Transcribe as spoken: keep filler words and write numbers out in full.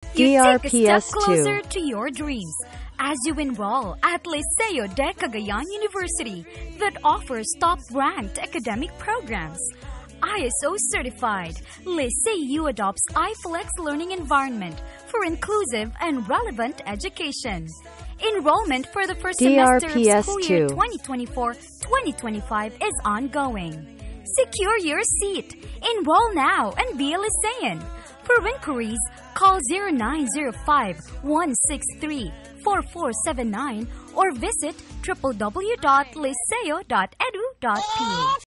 D R P S You take a step closer to your dreams as you enroll at Liceo de Cagayan University that offers top-ranked academic programs. I S O certified, Liceo adopts I F L X learning environment for inclusive and relevant education. Enrollment for the first semester of school year twenty twenty-four twenty twenty-five is ongoing. Secure your seat. Enroll now and be a Licean. For inquiries, call zero nine zero five, one six three, four four seven nine or visit w w w dot liceo dot edu dot p h.